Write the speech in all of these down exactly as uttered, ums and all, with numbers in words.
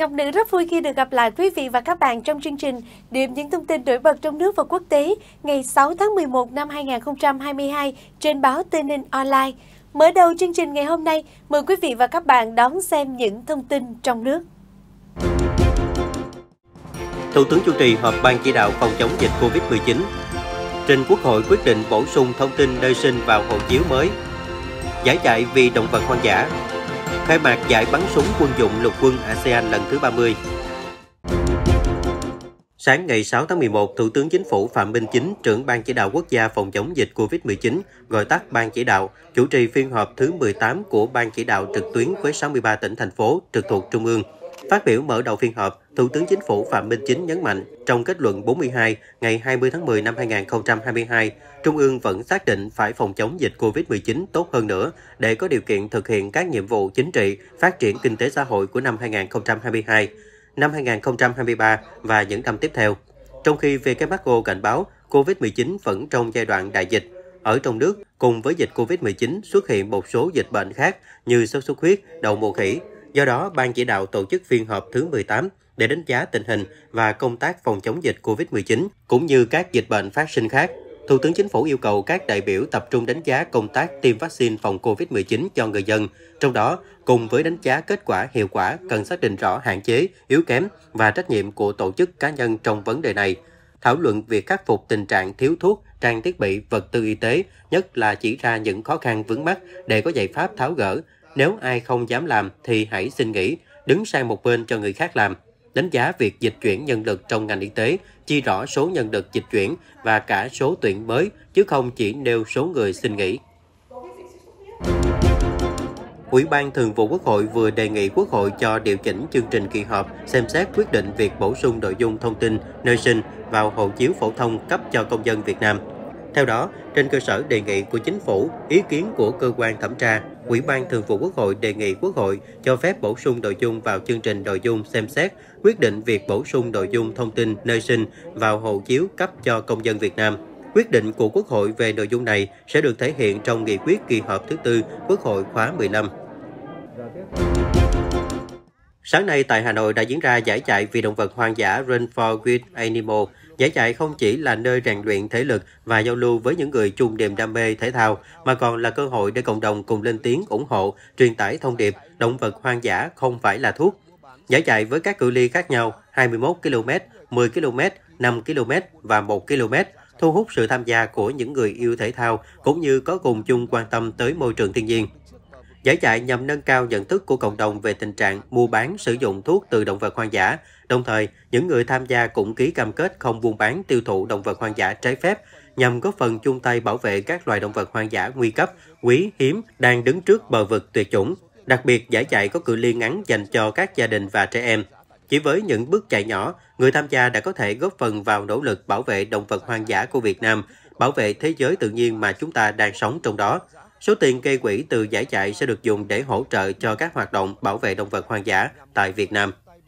Ngọc Nữ rất vui khi được gặp lại quý vị và các bạn trong chương trình điểm những thông tin nổi bật trong nước và quốc tế ngày sáu tháng mười một năm hai nghìn không trăm hai mươi hai trên báo Tây Ninh Online. Mở đầu chương trình ngày hôm nay, mời quý vị và các bạn đón xem những thông tin trong nước. Thủ tướng chủ trì họp Ban chỉ đạo phòng chống dịch Covid mười chín. Trình Quốc hội quyết định bổ sung thông tin nơi sinh vào hộ chiếu mới. Giải chạy vì động vật hoang dã. Khai mạc giải bắn súng quân dụng lục quân a sê an lần thứ ba mươi. Sáng ngày sáu tháng mười một, Thủ tướng Chính phủ Phạm Minh Chính, trưởng Ban chỉ đạo quốc gia phòng chống dịch Covid mười chín, gọi tắt Ban chỉ đạo, chủ trì phiên họp thứ mười tám của Ban chỉ đạo trực tuyến với sáu mươi ba tỉnh, thành phố trực thuộc Trung ương. Phát biểu mở đầu phiên họp, Thủ tướng Chính phủ Phạm Minh Chính nhấn mạnh, trong kết luận bốn mươi hai ngày hai mươi tháng mười năm hai nghìn không trăm hai mươi hai, Trung ương vẫn xác định phải phòng chống dịch Covid mười chín tốt hơn nữa để có điều kiện thực hiện các nhiệm vụ chính trị, phát triển kinh tế xã hội của năm hai nghìn không trăm hai mươi hai, năm hai nghìn không trăm hai mươi ba và những năm tiếp theo. Trong khi vê kép hát o cảnh báo Covid mười chín vẫn trong giai đoạn đại dịch, ở trong nước cùng với dịch Covid mười chín xuất hiện một số dịch bệnh khác như sốt xuất huyết, đậu mùa khỉ. Do đó, Ban chỉ đạo tổ chức phiên họp thứ mười tám để đánh giá tình hình và công tác phòng chống dịch Covid mười chín, cũng như các dịch bệnh phát sinh khác. Thủ tướng Chính phủ yêu cầu các đại biểu tập trung đánh giá công tác tiêm vaccine phòng Covid mười chín cho người dân. Trong đó, cùng với đánh giá kết quả hiệu quả, cần xác định rõ hạn chế, yếu kém và trách nhiệm của tổ chức cá nhân trong vấn đề này. Thảo luận việc khắc phục tình trạng thiếu thuốc, trang thiết bị, vật tư y tế, nhất là chỉ ra những khó khăn vướng mắc để có giải pháp tháo gỡ. Nếu ai không dám làm thì hãy xin nghỉ, đứng sang một bên cho người khác làm. Đánh giá việc dịch chuyển nhân lực trong ngành y tế, chia rõ số nhân lực dịch chuyển và cả số tuyển mới, chứ không chỉ nêu số người xin nghỉ. Ủy ban Thường vụ Quốc hội vừa đề nghị Quốc hội cho điều chỉnh chương trình kỳ họp, xem xét quyết định việc bổ sung nội dung thông tin nơi sinh vào hộ chiếu phổ thông cấp cho công dân Việt Nam. Theo đó, trên cơ sở đề nghị của Chính phủ, ý kiến của cơ quan thẩm tra, Ủy ban Thường vụ Quốc hội đề nghị Quốc hội cho phép bổ sung nội dung vào chương trình nội dung xem xét quyết định việc bổ sung nội dung thông tin nơi sinh vào hộ chiếu cấp cho công dân Việt Nam. Quyết định của Quốc hội về nội dung này sẽ được thể hiện trong nghị quyết kỳ họp thứ tư Quốc hội khóa mười lăm. Sáng nay tại Hà Nội đã diễn ra giải chạy vì động vật hoang dã Run for Wild Animals. Giải chạy không chỉ là nơi rèn luyện thể lực và giao lưu với những người chung niềm đam mê thể thao, mà còn là cơ hội để cộng đồng cùng lên tiếng ủng hộ, truyền tải thông điệp động vật hoang dã không phải là thuốc. Giải chạy với các cự ly khác nhau hai mươi mốt ki lô mét, mười ki lô mét, năm ki lô mét và một ki lô mét, thu hút sự tham gia của những người yêu thể thao cũng như có cùng chung quan tâm tới môi trường thiên nhiên. Giải chạy nhằm nâng cao nhận thức của cộng đồng về tình trạng mua bán, sử dụng thuốc từ động vật hoang dã. Đồng thời, những người tham gia cũng ký cam kết không buôn bán, tiêu thụ động vật hoang dã trái phép, nhằm góp phần chung tay bảo vệ các loài động vật hoang dã nguy cấp, quý, hiếm, đang đứng trước bờ vực tuyệt chủng. Đặc biệt, giải chạy có cự ly ngắn dành cho các gia đình và trẻ em. Chỉ với những bước chạy nhỏ, người tham gia đã có thể góp phần vào nỗ lực bảo vệ động vật hoang dã của Việt Nam, bảo vệ thế giới tự nhiên mà chúng ta đang sống trong đó. Số tiền gây quỹ từ giải chạy sẽ được dùng để hỗ trợ cho các hoạt động bảo vệ động vật hoang dã tại Việt Nam.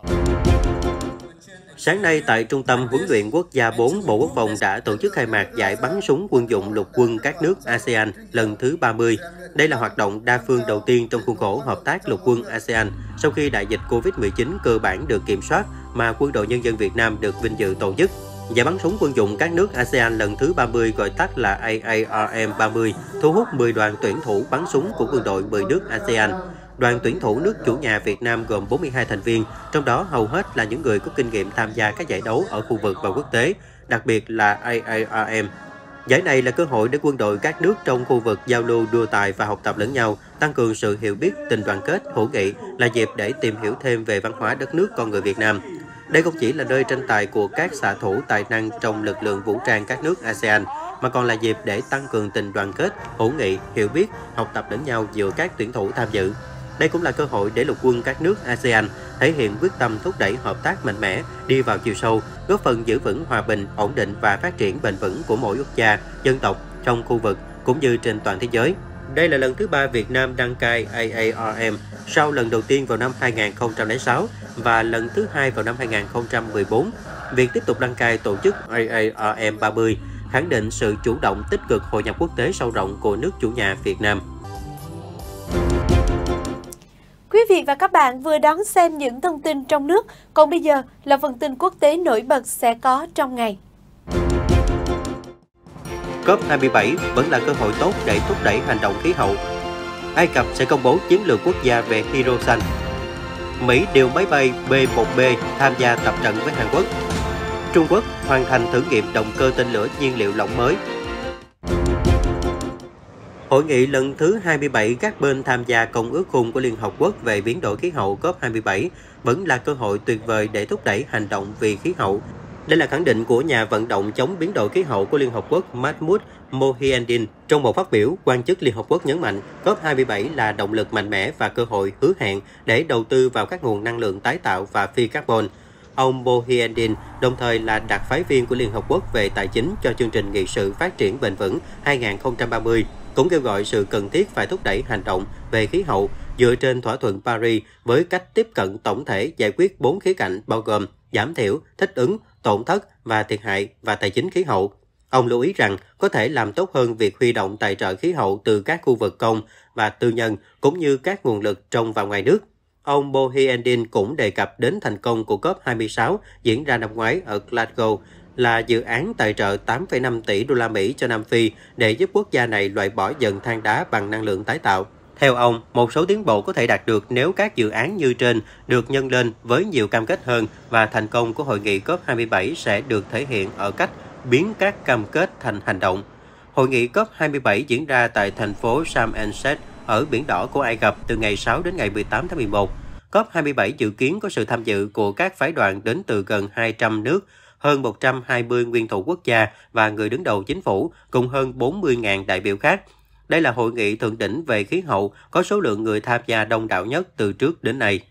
Sáng nay tại Trung tâm Huấn luyện Quốc gia bốn, Bộ Quốc phòng đã tổ chức khai mạc giải bắn súng quân dụng lục quân các nước a sê an lần thứ ba mươi. Đây là hoạt động đa phương đầu tiên trong khuôn khổ hợp tác lục quân a sê an sau khi đại dịch Covid mười chín cơ bản được kiểm soát mà Quân đội Nhân dân Việt Nam được vinh dự tổ chức. Giải bắn súng quân dụng các nước a sê an lần thứ ba mươi, gọi tắt là a a rờ em ba mươi, thu hút mười đoàn tuyển thủ bắn súng của quân đội mười nước a sê an. Đoàn tuyển thủ nước chủ nhà Việt Nam gồm bốn mươi hai thành viên, trong đó hầu hết là những người có kinh nghiệm tham gia các giải đấu ở khu vực và quốc tế, đặc biệt là a a rờ em. Giải này là cơ hội để quân đội các nước trong khu vực giao lưu, đua tài và học tập lẫn nhau, tăng cường sự hiểu biết, tình đoàn kết, hữu nghị, là dịp để tìm hiểu thêm về văn hóa đất nước con người Việt Nam. Đây không chỉ là nơi tranh tài của các xạ thủ tài năng trong lực lượng vũ trang các nước a sê an, mà còn là dịp để tăng cường tình đoàn kết, hữu nghị, hiểu biết, học tập lẫn nhau giữa các tuyển thủ tham dự. Đây cũng là cơ hội để lục quân các nước a sê an thể hiện quyết tâm thúc đẩy hợp tác mạnh mẽ, đi vào chiều sâu, góp phần giữ vững hòa bình, ổn định và phát triển bền vững của mỗi quốc gia, dân tộc trong khu vực cũng như trên toàn thế giới. Đây là lần thứ ba Việt Nam đăng cai a a rờ em sau lần đầu tiên vào năm hai nghìn không trăm lẻ sáu và lần thứ hai vào năm hai nghìn không trăm mười bốn. Việc tiếp tục đăng cai tổ chức a a rờ em ba mươi khẳng định sự chủ động tích cực hội nhập quốc tế sâu rộng của nước chủ nhà Việt Nam. Quý vị và các bạn vừa đón xem những thông tin trong nước, còn bây giờ là phần tin quốc tế nổi bật sẽ có trong ngày. cốp hai mươi bảy vẫn là cơ hội tốt để thúc đẩy hành động khí hậu. Ai Cập sẽ công bố chiến lược quốc gia về hydro xanh. Mỹ điều máy bay B một B tham gia tập trận với Hàn Quốc. Trung Quốc hoàn thành thử nghiệm động cơ tên lửa nhiên liệu lỏng mới. Hội nghị lần thứ hai mươi bảy các bên tham gia Công ước Khung của Liên Hợp Quốc về biến đổi khí hậu cốp hai mươi bảy vẫn là cơ hội tuyệt vời để thúc đẩy hành động vì khí hậu. Đây là khẳng định của nhà vận động chống biến đổi khí hậu của Liên Hợp Quốc Mahmoud Mohiuddin. Trong một phát biểu, quan chức Liên Hợp Quốc nhấn mạnh cốp hai mươi bảy là động lực mạnh mẽ và cơ hội hứa hẹn để đầu tư vào các nguồn năng lượng tái tạo và phi carbon. Ông Mohiuddin đồng thời là đặc phái viên của Liên Hợp Quốc về tài chính cho chương trình nghị sự phát triển bền vững hai nghìn không trăm ba mươi, cũng kêu gọi sự cần thiết phải thúc đẩy hành động về khí hậu dựa trên thỏa thuận Paris với cách tiếp cận tổng thể giải quyết bốn khía cạnh bao gồm giảm thiểu, thích ứng, tổn thất và thiệt hại và tài chính khí hậu. Ông lưu ý rằng có thể làm tốt hơn việc huy động tài trợ khí hậu từ các khu vực công và tư nhân cũng như các nguồn lực trong và ngoài nước. Ông Mohiuddin cũng đề cập đến thành công của cốp hai mươi sáu diễn ra năm ngoái ở Glasgow là dự án tài trợ tám phẩy năm tỷ đô la Mỹ cho Nam Phi để giúp quốc gia này loại bỏ dần than đá bằng năng lượng tái tạo. Theo ông, một số tiến bộ có thể đạt được nếu các dự án như trên được nhân lên với nhiều cam kết hơn và thành công của hội nghị cốp hai mươi bảy sẽ được thể hiện ở cách biến các cam kết thành hành động. Hội nghị cốp hai mươi bảy diễn ra tại thành phố Sharm el-Sheikh ở Biển Đỏ của Ai Cập từ ngày sáu đến ngày mười tám tháng mười một. cốp hai mươi bảy dự kiến có sự tham dự của các phái đoàn đến từ gần hai trăm nước, hơn một trăm hai mươi nguyên thủ quốc gia và người đứng đầu chính phủ, cùng hơn bốn mươi nghìn đại biểu khác. Đây là hội nghị thượng đỉnh về khí hậu có số lượng người tham gia đông đảo nhất từ trước đến nay.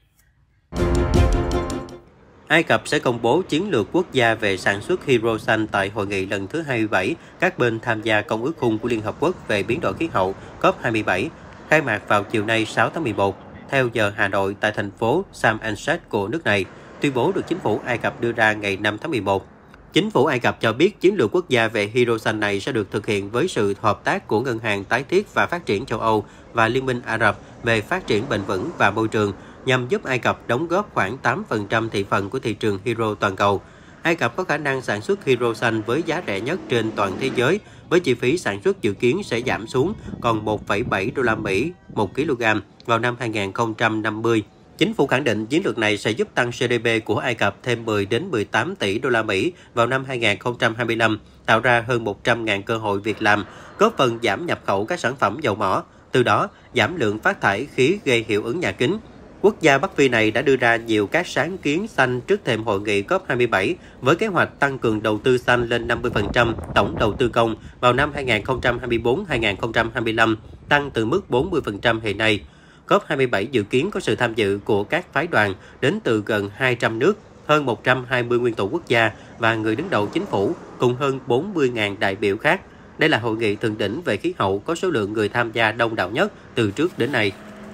Ai Cập sẽ công bố chiến lược quốc gia về sản xuất hydro xanh tại hội nghị lần thứ hai mươi bảy các bên tham gia Công ước Khung của Liên Hợp Quốc về biến đổi khí hậu cốp hai mươi bảy, khai mạc vào chiều nay sáu tháng mười một, theo giờ Hà Nội tại thành phố Sharm el-Sheikh của nước này. Tuyên bố được chính phủ Ai Cập đưa ra ngày năm tháng mười một. Chính phủ Ai Cập cho biết chiến lược quốc gia về hydro xanh này sẽ được thực hiện với sự hợp tác của Ngân hàng Tái thiết và Phát triển châu Âu và Liên minh Ả Rập về phát triển bền vững và môi trường, nhằm giúp Ai Cập đóng góp khoảng tám phần trăm thị phần của thị trường hydro toàn cầu. Ai Cập có khả năng sản xuất hydro xanh với giá rẻ nhất trên toàn thế giới, với chi phí sản xuất dự kiến sẽ giảm xuống còn một phẩy bảy đô la Mỹ một kg vào năm hai nghìn không trăm năm mươi. Chính phủ khẳng định chiến lược này sẽ giúp tăng giê đê pê của Ai Cập thêm mười đến mười tám tỷ đô la Mỹ vào năm hai nghìn không trăm hai mươi lăm, tạo ra hơn một trăm nghìn cơ hội việc làm, góp phần giảm nhập khẩu các sản phẩm dầu mỏ, từ đó giảm lượng phát thải khí gây hiệu ứng nhà kính. Quốc gia Bắc Phi này đã đưa ra nhiều các sáng kiến xanh trước thềm hội nghị cốp hai mươi bảy với kế hoạch tăng cường đầu tư xanh lên năm mươi phần trăm tổng đầu tư công vào năm hai nghìn không trăm hai mươi tư đến hai nghìn không trăm hai mươi lăm, tăng từ mức bốn mươi phần trăm hiện nay. cốp hai mươi bảy dự kiến có sự tham dự của các phái đoàn đến từ gần hai trăm nước, hơn một trăm hai mươi nguyên thủ quốc gia và người đứng đầu chính phủ, cùng hơn bốn mươi nghìn đại biểu khác. Đây là hội nghị thượng đỉnh về khí hậu có số lượng người tham gia đông đảo nhất từ trước đến nay.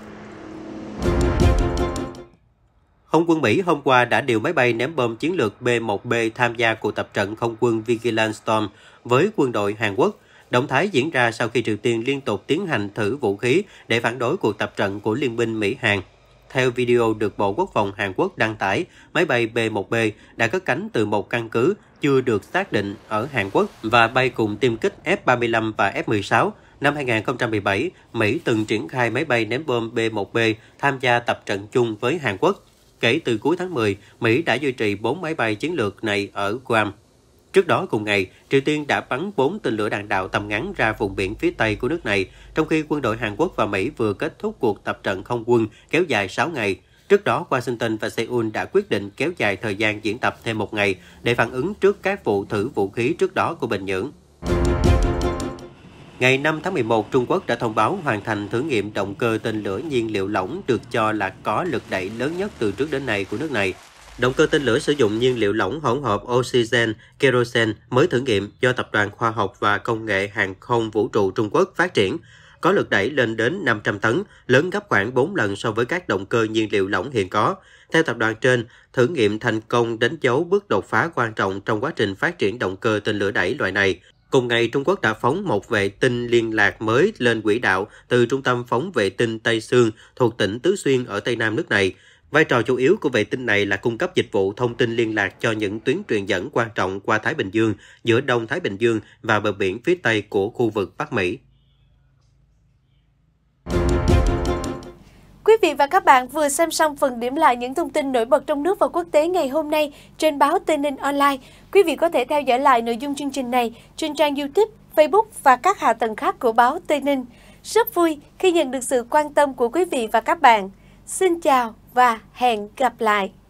Không quân Mỹ hôm qua đã điều máy bay ném bom chiến lược B một B tham gia cuộc tập trận không quân Vigilant Storm với quân đội Hàn Quốc. Động thái diễn ra sau khi Triều Tiên liên tục tiến hành thử vũ khí để phản đối cuộc tập trận của Liên minh Mỹ-Hàn. Theo video được Bộ Quốc phòng Hàn Quốc đăng tải, máy bay B một B đã cất cánh từ một căn cứ chưa được xác định ở Hàn Quốc và bay cùng tiêm kích F ba mươi lăm và F mười sáu. Năm hai nghìn không trăm mười bảy, Mỹ từng triển khai máy bay ném bom B một B tham gia tập trận chung với Hàn Quốc. Kể từ cuối tháng mười, Mỹ đã duy trì bốn máy bay chiến lược này ở Guam. Trước đó cùng ngày, Triều Tiên đã bắn bốn tên lửa đạn đạo tầm ngắn ra vùng biển phía Tây của nước này, trong khi quân đội Hàn Quốc và Mỹ vừa kết thúc cuộc tập trận không quân kéo dài sáu ngày. Trước đó, Washington và Seoul đã quyết định kéo dài thời gian diễn tập thêm một ngày để phản ứng trước các vụ thử vũ khí trước đó của Bình Nhưỡng. Ngày năm tháng mười một, Trung Quốc đã thông báo hoàn thành thử nghiệm động cơ tên lửa nhiên liệu lỏng được cho là có lực đẩy lớn nhất từ trước đến nay của nước này. Động cơ tên lửa sử dụng nhiên liệu lỏng hỗn hợp oxygen, kerosene mới thử nghiệm do Tập đoàn Khoa học và Công nghệ Hàng không Vũ trụ Trung Quốc phát triển. Có lực đẩy lên đến năm trăm tấn, lớn gấp khoảng bốn lần so với các động cơ nhiên liệu lỏng hiện có. Theo tập đoàn trên, thử nghiệm thành công đánh dấu bước đột phá quan trọng trong quá trình phát triển động cơ tên lửa đẩy loại này. Cùng ngày, Trung Quốc đã phóng một vệ tinh liên lạc mới lên quỹ đạo từ trung tâm phóng vệ tinh Tây Sương thuộc tỉnh Tứ Xuyên ở Tây Nam nước này. Vai trò chủ yếu của vệ tinh này là cung cấp dịch vụ thông tin liên lạc cho những tuyến truyền dẫn quan trọng qua Thái Bình Dương, giữa Đông Thái Bình Dương và bờ biển phía Tây của khu vực Bắc Mỹ. Quý vị và các bạn vừa xem xong phần điểm lại những thông tin nổi bật trong nước và quốc tế ngày hôm nay trên báo Tây Ninh Online. Quý vị có thể theo dõi lại nội dung chương trình này trên trang YouTube, Facebook và các hạ tầng khác của báo Tây Ninh. Rất vui khi nhận được sự quan tâm của quý vị và các bạn. Xin chào và hẹn gặp lại!